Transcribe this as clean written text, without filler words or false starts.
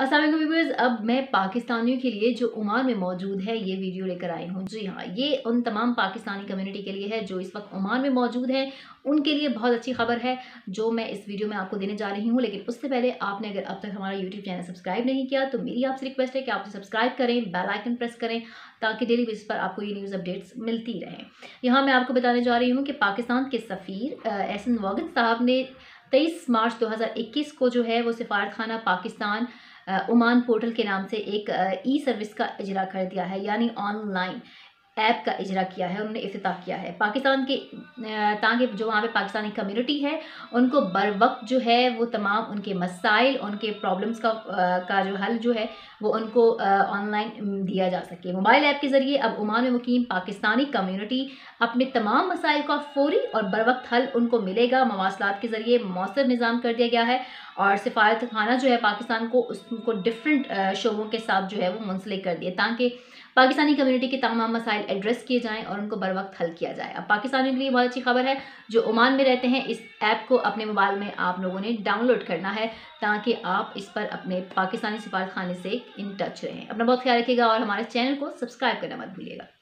अस्सलाम वालेकुम व्यूअर्स। अब मैं पाकिस्तानियों के लिए जो ओमान में मौजूद है ये वीडियो लेकर आई हूँ। जी हाँ, ये उन तमाम पाकिस्तानी कम्युनिटी के लिए है जो इस वक्त ओमान में मौजूद है। उनके लिए बहुत अच्छी खबर है जो मैं इस वीडियो में आपको देने जा रही हूँ। लेकिन उससे पहले आपने अगर अब तक हमारा यूट्यूब चैनल सब्सक्राइब नहीं किया तो मेरी आपसे रिक्वेस्ट है कि आप सब्सक्राइब करें, बेल आइकन प्रेस करें ताकि डेली बेसिस पर आपको ये न्यूज़ अपडेट्स मिलती रहें। यहाँ मैं आपको बताने जा रही हूँ कि पाकिस्तान के सफ़ीर एहसन वागिद साहब ने 23 मार्च 2021 को जो है वो सिफारत खाना पाकिस्तान ओमान पोर्टल के नाम से एक ई सर्विस का इजरा कर दिया है, यानी ऑनलाइन ऐप का इजरा किया है। उन्होंने इफ्तिताह किया है पाकिस्तान के ताकि जो वहाँ पे पाकिस्तानी कम्युनिटी है उनको बर वक्त जो है वो तमाम उनके मसाइल, उनके प्रॉब्लम्स का जो हल जो है वो उनको ऑनलाइन दिया जा सके। मोबाइल ऐप के ज़रिए अब ओमान में मुकीम पाकिस्तानी कम्युनिटी अपने तमाम मसाइल का फौरी और बर वक्त हल उनको मिलेगा। मवासलात के ज़रिए मौसर निज़ाम कर दिया गया है और सिफारत खाना जो है पाकिस्तान को उसको डिफरेंट शोबों के साथ जो है वो मुंसलिक कर दिए ताकि पाकिस्तानी कम्युनिटी के तमाम मसाइल एड्रेस किए जाएं और उनको बर वक्त हल किया जाए। अब पाकिस्तानियों के लिए बहुत अच्छी खबर है जो ओमान में रहते हैं। इस ऐप को अपने मोबाइल में आप लोगों ने डाउनलोड करना है ताकि आप इस पर अपने पाकिस्तानी सिफारत खाने से इन टच रहें। अपना बहुत ख्याल रखिएगा और हमारे चैनल को सब्सक्राइब करना मत भूलिएगा।